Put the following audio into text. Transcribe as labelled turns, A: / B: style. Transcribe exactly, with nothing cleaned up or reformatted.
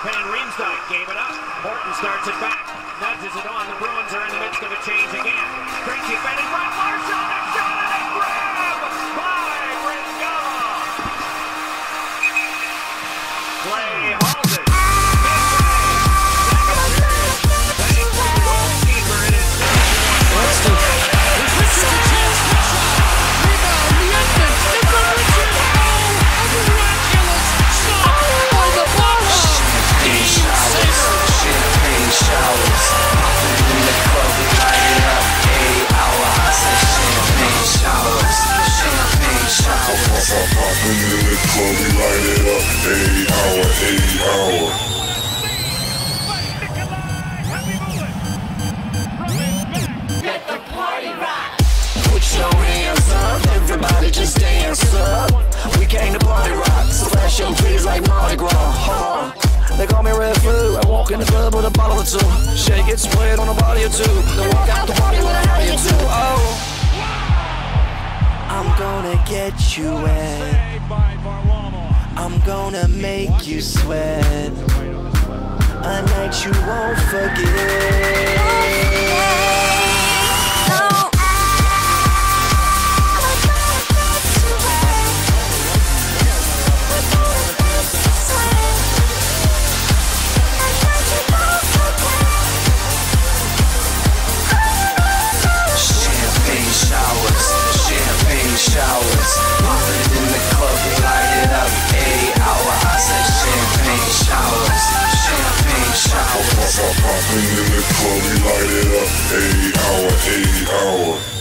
A: Van Riemsdyk gave it up. Horton starts it back. Nudges it on. The Bruins are in the midst of a change again. Great defending by Marshall. A shot and a grab by Ringala. Play halted. Thanks to the goalkeeper. It is
B: Let's do it. There's Richard a chance. Quick shot. Rebound. Nietman. In from Richard. Oh, a miraculous shot by the Bucks. Game saver.
C: Champagne showers. Popping in the club, we light it up. Eight hour. I said champagne showers. Champagne showers.
D: Popping in the club, we light it up. Eight hour, eight hour.
C: Let the party rock. Put your hands up, everybody just dance up. We came to party rock, so flash your titties like Mardi Gras. Huh? They call me Red Flu. I walk in the club with a bottle or two. Shake it, spread on a body or two. Then walk out the party with a howdy or two. Oh, I'm gonna get you wet. I'm gonna make you sweat. A night you won't forget. Showers, popping in the club, we light it up. Eight hour, I said champagne showers, champagne showers.
D: Popping in the club, we light it up. Eight hour, eight hour.